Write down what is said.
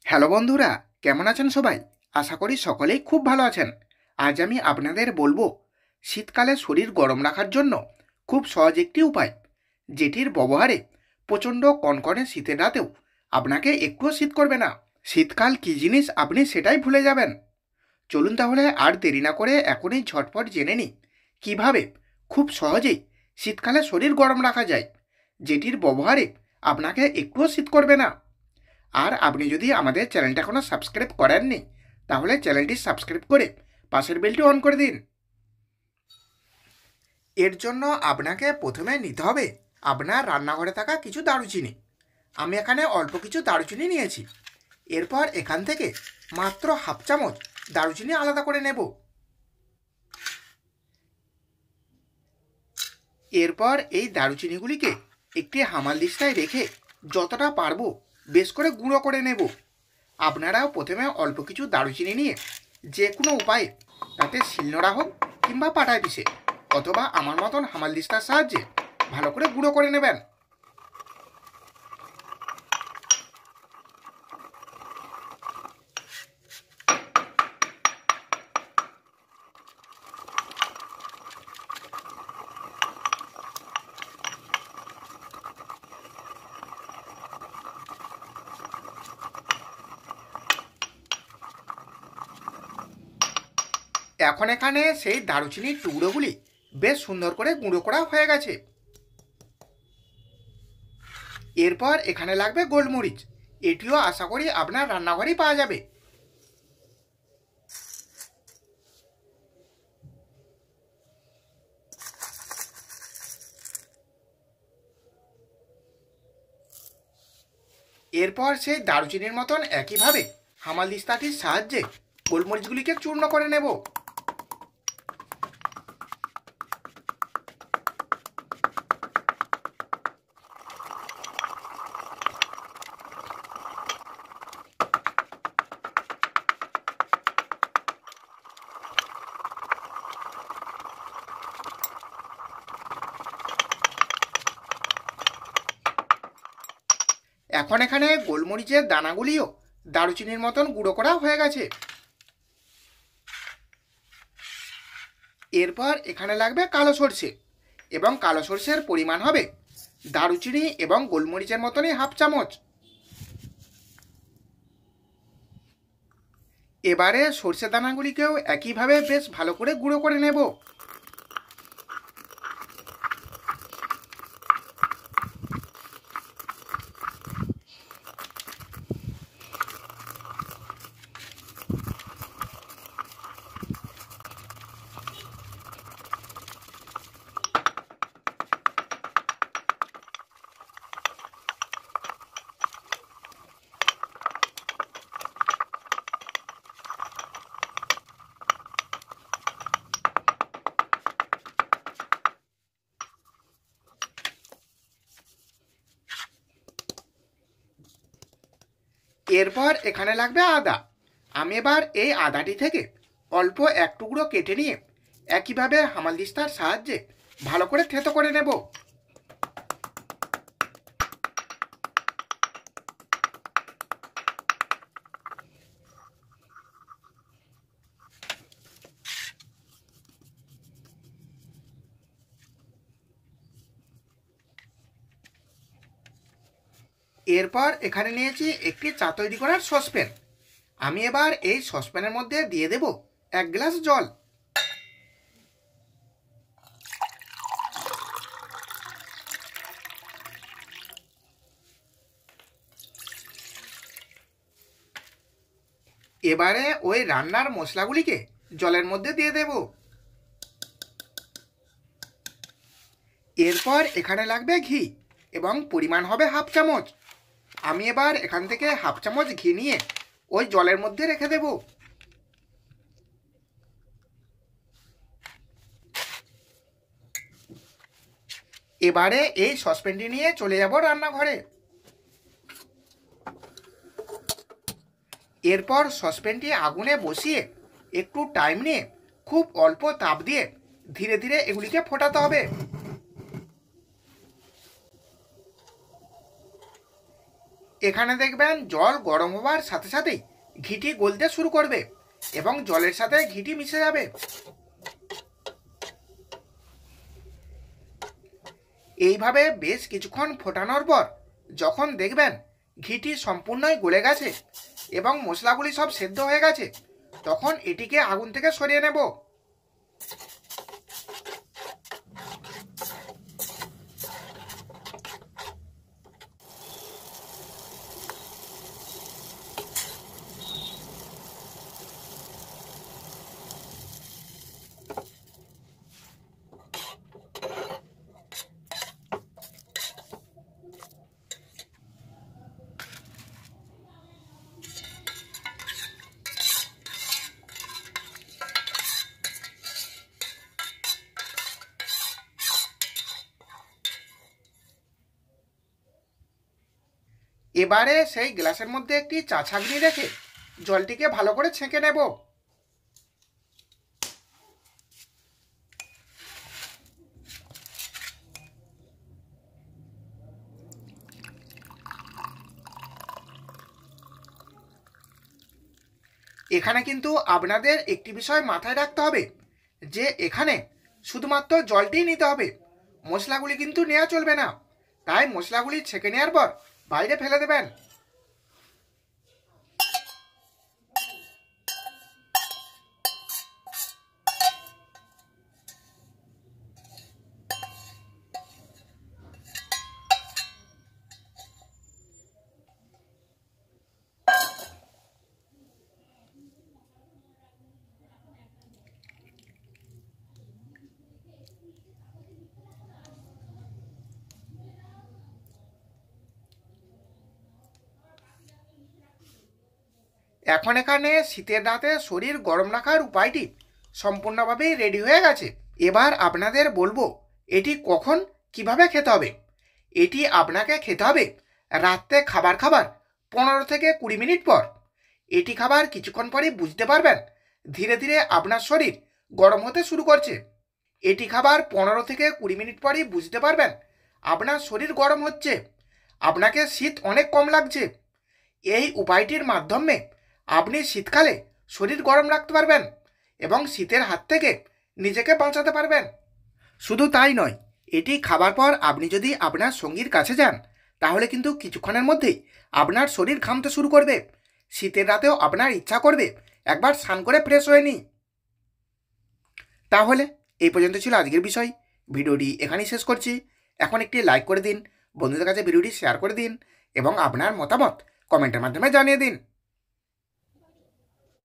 Hello বন্ধুরা, কেমন আছেন সবাই? আশা করি সকলেই খুব ভালো আছেন। আজ আমি আপনাদের বলবো শীতকালে শরীর গরম রাখার জন্য খুব সহজ একটি উপায়, যেটির ব্যবহারে প্রচণ্ড কনকনে শীতের রাতেও আপনাকে একটুও শীত করবে না। শীতকাল কী জিনিস আপনি সেটাই ভুলে যাবেন। চলুন তাহলে আর দেরি না করে এখনই ঝটপট জেনে নিই কীভাবে খুব সহজেই শীতকালে শরীর গরম রাখা যায়, যেটির ব্যবহারে আপনাকে একটুও শীত করবে না। আর আপনি যদি আমাদের চ্যানেলটা এখনও সাবস্ক্রাইব করেননি, তাহলে চ্যানেলটি সাবস্ক্রাইব করে পাশের বেলটি অন করে দিন। এর জন্য আপনাকে প্রথমে নিতে হবে আপনার রান্নাঘরে থাকা কিছু দারুচিনি। আমি এখানে অল্প কিছু দারুচিনি নিয়েছি। এরপর এখান থেকে মাত্র হাফ চামচ দারুচিনি আলাদা করে নেব। এরপর এই দারুচিনিগুলিকে একটি হামালদিস্তায় রেখে যতটা পারবো বেশ করে গুঁড়ো করে নেব। আপনারাও প্রথমে অল্প কিছু দারুচিনি নিয়ে যে কোনো উপায়ে, তাতে শিলনোড়া হোক কিংবা পাটায় পিষে অথবা আমার মতন হামালদিস্তার সাহায্যে ভালো করে গুঁড়ো করে নেবেন। এখন এখানে সেই দারুচিনির টুকরোগুলি বেশ সুন্দর করে গুঁড়ো করা হয়ে গেছে। এরপর এখানে লাগবে গোলমরিচ। এটিও আশা করি আপনার রান্নাঘরেই পাওয়া যাবে। এরপর সেই দারুচিনির মতন একইভাবে হামালদিস্তাটির সাহায্যে গোলমরিচগুলিকে চূর্ণ করে নেব। এখন এখানে গোলমরিচের দানাগুলিও দারুচিনির মতন গুঁড়ো করা হয়ে গেছে। এরপর এখানে লাগবে কালো সরষে, এবং কালো সরষের পরিমাণ হবে দারুচিনি এবং গোলমরিচের মতনই হাফ চামচ। এবারে সরষে দানাগুলিকেও একইভাবে বেশ ভালো করে গুঁড়ো করে নেব। এরপর এখানে লাগবে আদা। আমি এবার এই আদাটি থেকে অল্প এক টুকরো কেটে নিয়ে একইভাবে হামালদিস্তার সাহায্যে ভালো করে থেঁতো করে নেব। এরপর এখানে নিয়েছি একটি চা তৈরি করার সসপ্যান। আমি এবার এই সসপ্যানের মধ্যে দিয়ে দেব 1 গ্লাস জল। এবারে ওই রান্নার মশলাগুলিকে জলের মধ্যে দিয়ে দেব। এরপর এখানে লাগবে ঘি, এবং পরিমাণ হবে হাফ চামচ। আমি এবার এখান থেকে হাফ চামচ ঘি নিয়ে ওই জলের মধ্যে রেখে দেব। এবারে এই সসপ্যানটি নিয়ে চলে যাব রান্নাঘরে। এরপর সসপ্যানটি আগুনে বসিয়ে একটু টাইম নিয়ে খুব অল্প তাপ দিয়ে ধীরে ধীরে এগুলিকে ফোটাতে হবে। এখানে দেখবেন জল গরম হওয়ার সাথে সাথেই ঘিটি গলতে শুরু করবে এবং জলের সাথে ঘিটি মিশে যাবে। এইভাবে বেশ কিছুক্ষণ ফোটানোর পর যখন দেখবেন ঘিটি সম্পূর্ণই গলে গেছে এবং মশলাগুলি সব সেদ্ধ হয়ে গেছে, তখন এটিকে আগুন থেকে সরিয়ে নেব। এবারে সেই গ্লাসের মধ্যে একটি চা ছাঁকনি রেখে জলটিকে ভালো করে ছেঁকে নেব। এখানে কিন্তু আপনাদের একটি বিষয় মাথায় রাখতে হবে যে এখানে শুধুমাত্র জলটিই নিতে হবে, মশলাগুলি কিন্তু নেওয়া চলবে না। তাই মশলাগুলি ছেঁকে নেওয়ার পর বাইরে ফেলে দেবেন। এখন এখানে শীতের রাতে শরীর গরম রাখার উপায়টি সম্পূর্ণভাবেই রেডি হয়ে গেছে। এবার আপনাদের বলবো এটি কখন কিভাবে খেতে হবে। এটি আপনাকে খেতে হবে রাত্রে খাবার 15 থেকে 20 মিনিট পর। এটি খাবার কিছুক্ষণ পরেই বুঝতে পারবেন ধীরে ধীরে আপনার শরীর গরম হতে শুরু করছে। এটি খাবার 15 থেকে 20 মিনিট পরেই বুঝতে পারবেন আপনার শরীর গরম হচ্ছে, আপনাকে শীত অনেক কম লাগছে। এই উপায়টির মাধ্যমে আপনি শীতকালে শরীর গরম রাখতে পারবেন এবং শীতের হাত থেকে নিজেকে বাঁচাতে পারবেন। শুধু তাই নয়, এটি খাবার পর আপনি যদি আপনার সঙ্গীর কাছে যান তাহলে কিন্তু কিছুক্ষণের মধ্যেই আপনার শরীর ঘামতে শুরু করবে। শীতের রাতেও আপনার ইচ্ছা করবে একবার স্নান করে ফ্রেশ হয়ে নিই। তাহলে এই পর্যন্ত ছিল আজকের বিষয়। ভিডিওটি এখানেই শেষ করছি। এখন একটি লাইক করে দিন, বন্ধুদের কাছে ভিডিওটি শেয়ার করে দিন এবং আপনার মতামত কমেন্টের মাধ্যমে জানিয়ে দিন।